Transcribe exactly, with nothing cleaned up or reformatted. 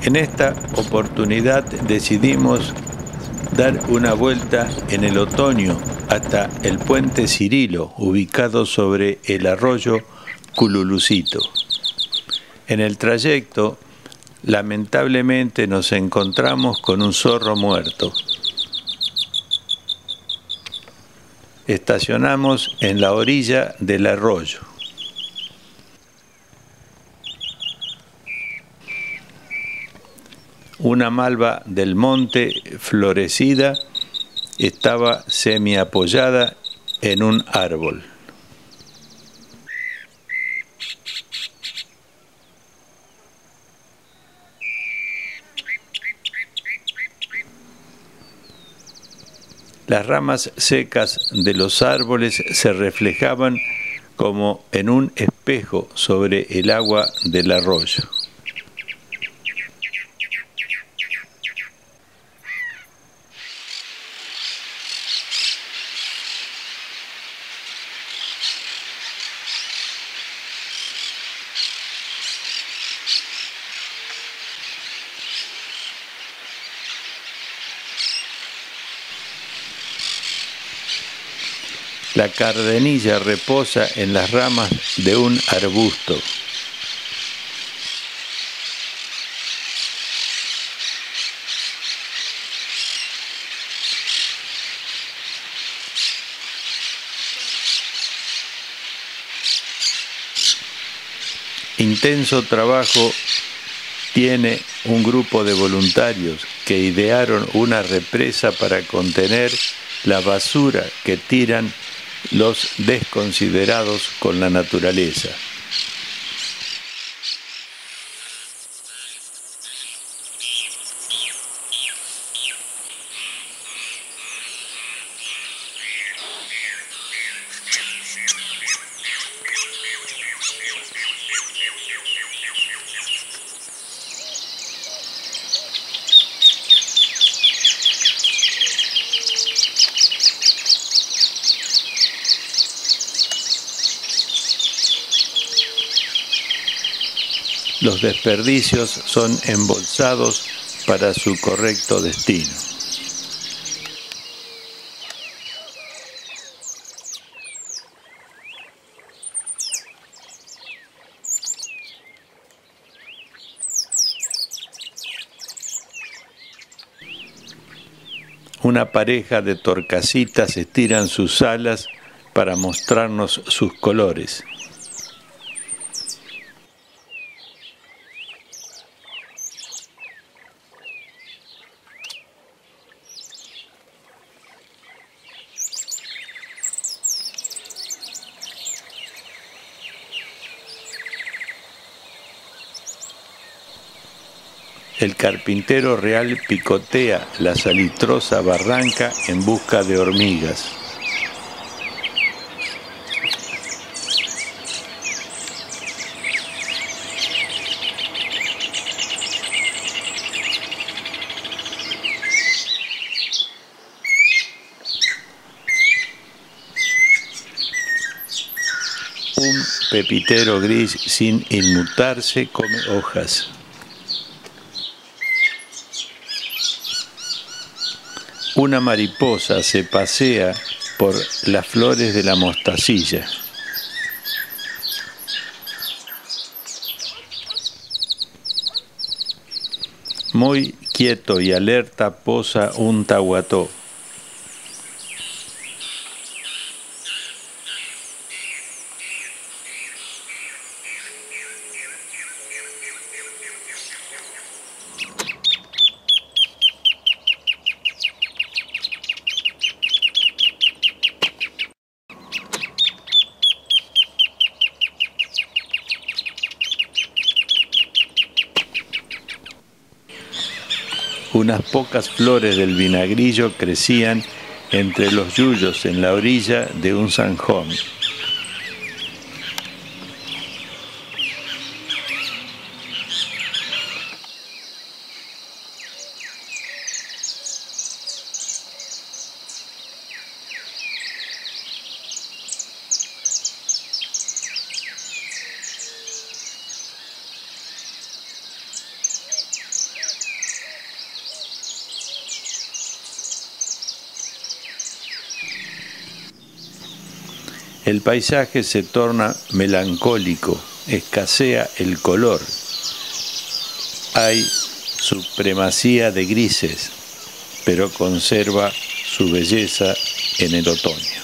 En esta oportunidad decidimos dar una vuelta en el otoño hasta el puente Cirilo, ubicado sobre el arroyo Cululucito. En el trayecto, lamentablemente nos encontramos con un zorro muerto. Estacionamos en la orilla del arroyo. Una malva del monte florecida estaba semiapoyada en un árbol. Las ramas secas de los árboles se reflejaban como en un espejo sobre el agua del arroyo. La cardenilla reposa en las ramas de un arbusto. Intenso trabajo tiene un grupo de voluntarios que idearon una represa para contener la basura que tiran los desconsiderados con la naturaleza. Los desperdicios son embolsados para su correcto destino. Una pareja de torcasitas estiran sus alas para mostrarnos sus colores. El carpintero real picotea la salitrosa barranca en busca de hormigas. Un pepitero gris sin inmutarse come hojas. Una mariposa se pasea por las flores de la mostacilla. Muy quieto y alerta posa un tahuató. Unas pocas flores del vinagrillo crecían entre los yuyos en la orilla de un zanjón. El paisaje se torna melancólico, escasea el color. Hay supremacía de grises, pero conserva su belleza en el otoño.